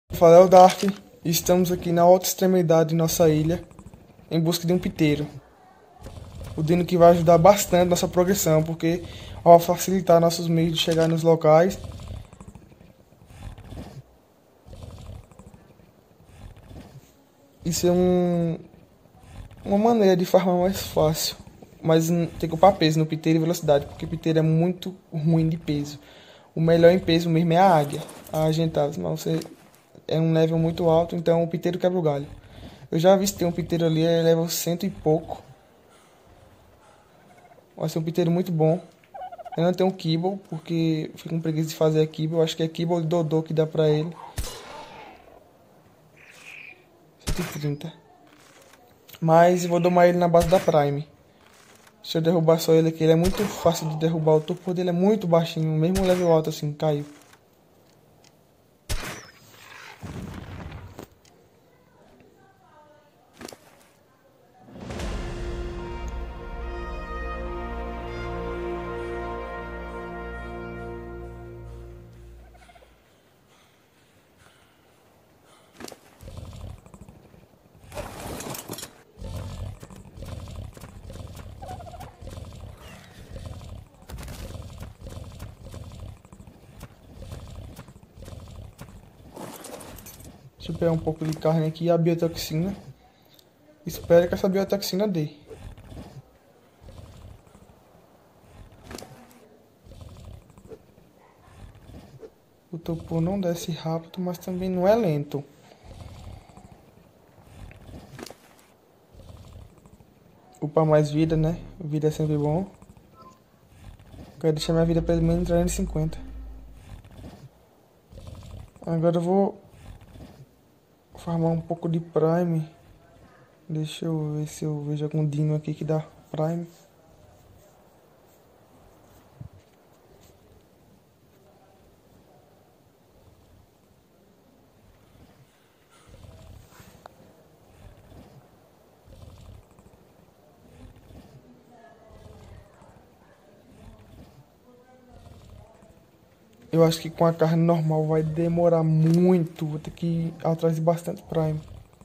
Fala, é o Dark, e estamos aqui na outra extremidade de nossa ilha, em busca de um piteiro. O Dino que vai ajudar bastante nossa progressão, porque vai facilitar nossos meios de chegar nos locais. Isso é uma maneira de farmar mais fácil, mas tem que upar peso no piteiro e velocidade, porque o piteiro é muito ruim de peso. O melhor em peso mesmo é a águia, a agentada, mas você é um level muito alto, então o piteiro quebra o galho. Eu já vi se tem um piteiro ali, é level 100 e pouco. Vai ser um piteiro muito bom. Eu não tenho Kibble, porque eu fico com preguiça de fazer a Kibble. Eu acho que é Kibble e Dodô que dá pra ele. 130. Mas eu vou domar ele na base da Prime. Se eu derrubar só ele aqui, ele é muito fácil de derrubar. O topo dele é muito baixinho, mesmo level alto assim, caiu. Deixa eu pegar um pouco de carne aqui e a biotoxina. Espero que essa biotoxina dê. O topo não desce rápido, mas também não é lento. Upar mais vida, né? Vida é sempre bom. Quero deixar minha vida pelo menos 350. Agora eu vou farmar um pouco de Prime. Deixa eu ver se eu vejo algum Dino aqui que dá Prime. Eu acho que com a carne normal vai demorar muito. Vou ter que ir atrás de bastante Prime.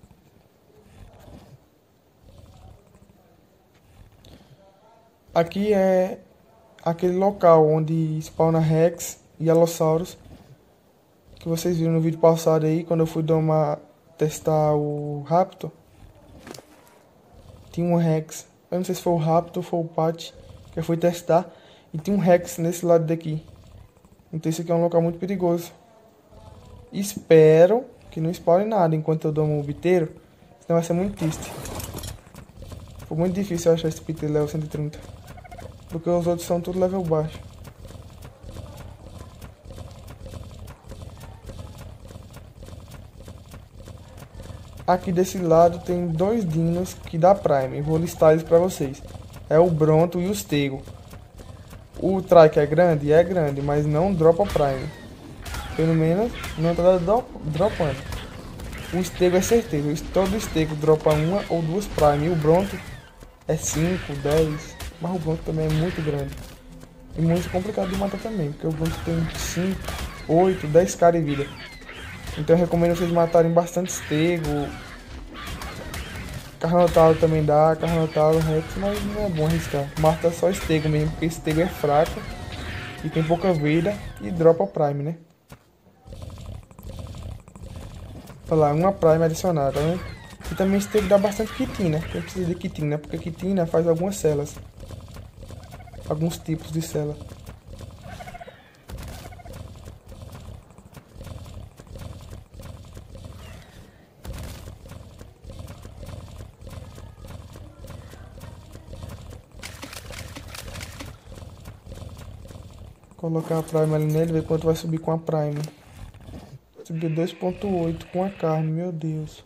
Aqui é aquele local onde spawna Rex e Allosaurus, que vocês viram no vídeo passado aí, quando eu fui testar o Raptor. Tinha um Rex, eu não sei se foi o Raptor ou foi o Pat, que eu fui testar, e tinha um Rex nesse lado daqui. Então isso aqui é um local muito perigoso. Espero que não spawne nada enquanto eu domo o piteiro, senão vai ser muito triste. Foi muito difícil eu achar esse piteiro level 130, porque os outros são tudo level baixo. Aqui desse lado tem dois dinos que dá Prime. Eu vou listar eles pra vocês. É o Bronto e o Stego. O Trike é grande, mas não dropa Prime. Pelo menos não tá dropando. O Stego é certeza. Todo Stego dropa uma ou duas Prime. E o Bronto é 5, 10. Mas o Bronto também é muito grande. E muito complicado de matar também. Porque o Bronto tem 5, 8, 10k de vida. Então eu recomendo vocês matarem bastante Stego. Carnotalo também dá, Carnotalo, Rex, mas não é bom arriscar. Mata só Stego mesmo, porque Stego é fraco e tem pouca vida e dropa Prime, né? Olha lá, uma Prime adicionada, né? E também Stego dá bastante quitina, que precisa de quitina, porque quitina faz algumas celas. Alguns tipos de cela. Colocar a Prime ali nele, ver quanto vai subir com a Prime. Subiu 2.8 com a carne, meu Deus.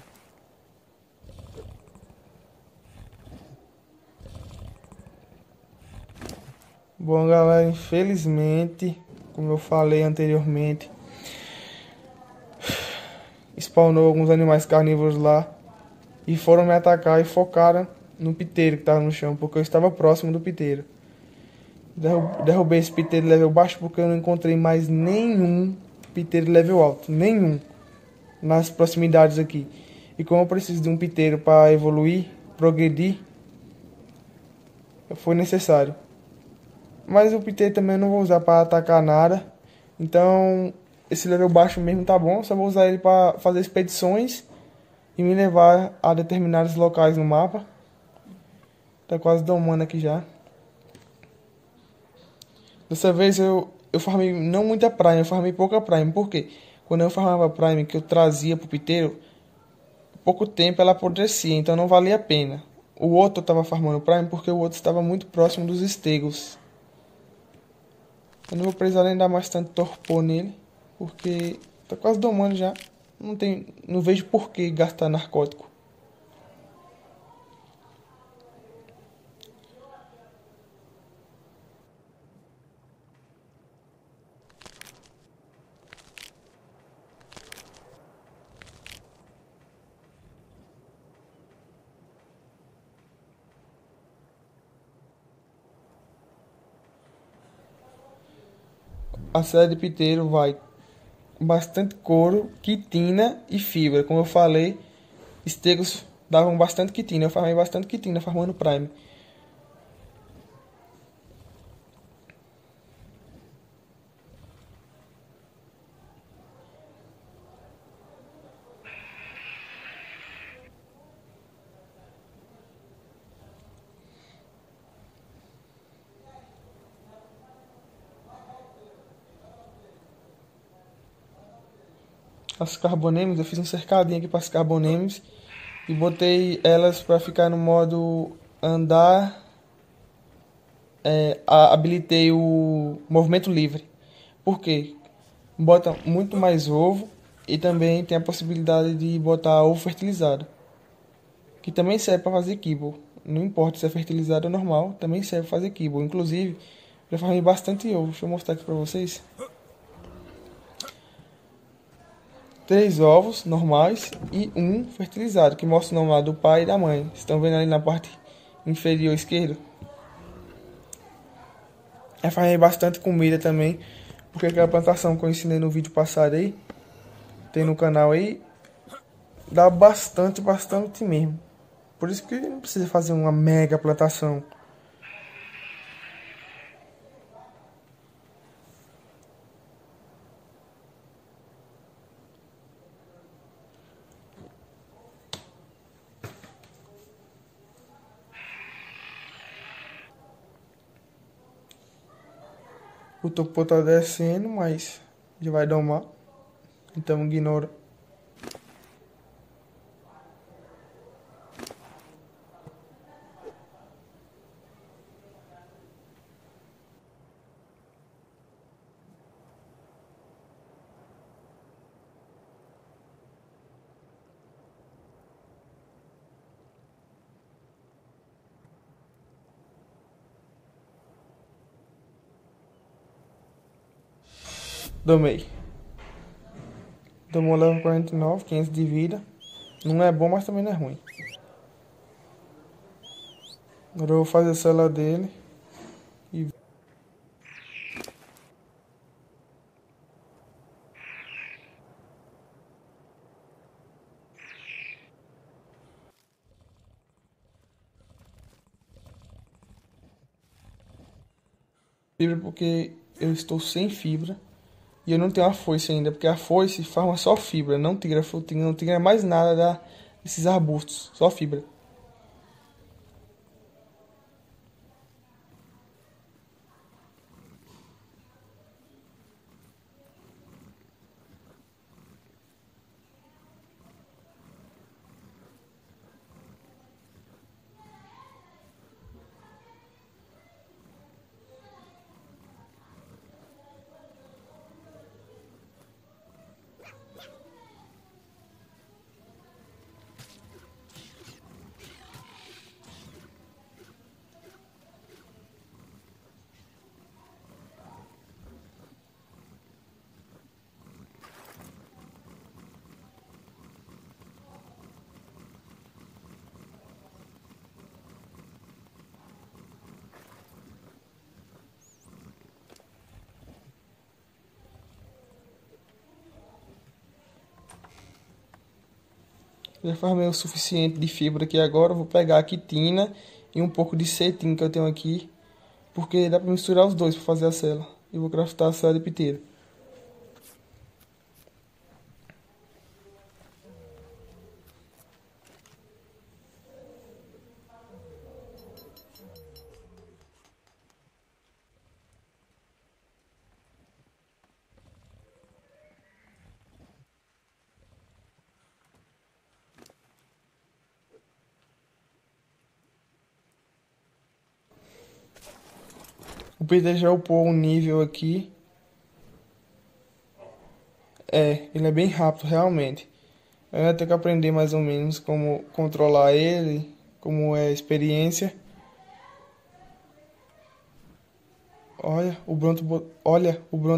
Bom, galera, infelizmente, como eu falei anteriormente, spawnou alguns animais carnívoros lá e foram me atacar e focaram no piteiro que estava no chão, porque eu estava próximo do piteiro. Derrubei esse piteiro level baixo porque eu não encontrei mais nenhum piteiro level alto. Nenhum. nas proximidades aqui. E como eu preciso de um piteiro para evoluir, progredir, foi necessário. Mas o piteiro também eu não vou usar para atacar nada. Então, esse level baixo mesmo tá bom. Só vou usar ele para fazer expedições e me levar a determinados locais no mapa. Tá quase domando aqui já. Dessa vez eu farmei não muita Prime, eu farmei pouca Prime. Por quê? Quando eu farmava Prime que eu trazia pro piteiro, pouco tempo ela apodrecia, então não valia a pena. O outro eu tava farmando Prime porque o outro estava muito próximo dos estegos. Eu não vou precisar nem dar mais tanto torpor nele, porque tá quase domando já. Não vejo por que gastar narcótico. A série de piteiro vai bastante couro, quitina e fibra. Como eu falei, estegos davam bastante quitina. Eu farmei bastante quitina farmando Prime. As carbonemes, eu fiz um cercadinho aqui para as carbonemes e botei elas para ficar no modo andar. Habilitei o movimento livre. Por quê? Bota muito mais ovo e também tem a possibilidade de botar ovo fertilizado, que também serve para fazer kibble. Não importa se é fertilizado ou normal, também serve para fazer kibble. Inclusive, já farmei bastante ovo. Deixa eu mostrar aqui para vocês. 3 ovos normais e um fertilizado, que mostra o nome lá do pai e da mãe. Estão vendo ali na parte inferior esquerda? Eu farmei bastante comida também, porque aquela plantação que eu ensinei no vídeo passado aí, tem no canal aí, dá bastante mesmo. Por isso que não precisa fazer uma mega plantação. O topo tá descendo, mas já vai domar. Então ignora. Domei. Domou level 49, 500 de vida. Não é bom, mas também não é ruim. Agora eu vou fazer a cela dele. E fibra porque eu estou sem fibra. E eu não tenho a foice ainda, porque a foice forma só fibra, não tira frutinha, não tira mais nada desses arbustos, só fibra. Já farmei o suficiente de fibra aqui agora. Eu vou pegar a quitina e um pouco de cetim que eu tenho aqui. Porque dá pra misturar os dois pra fazer a cela. E vou craftar a cela de piteira. O Peter já upou um nível aqui. Ele é bem rápido, realmente. Eu ainda tenho que aprender mais ou menos como controlar ele, como é a experiência. Olha,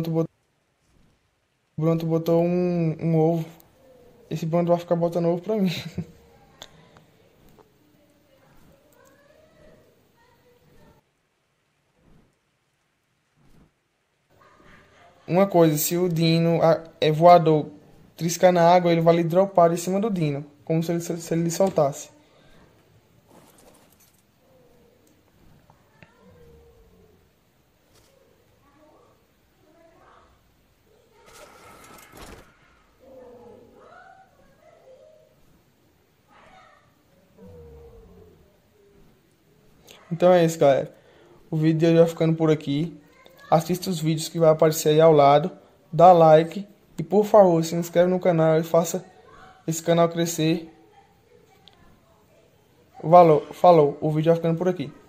o Bronto botou um ovo. Esse Bronto vai ficar botando ovo pra mim. Uma coisa, se o Dino é voador, triscar na água, ele vai lhe dropar em cima do Dino, como se ele lhe soltasse. Então é isso, galera. O vídeo de hoje vai ficando por aqui. Assista os vídeos que vai aparecer aí ao lado. Dá like. E por favor, se inscreve no canal e faça esse canal crescer. Valeu, falou. O vídeo vai ficando por aqui.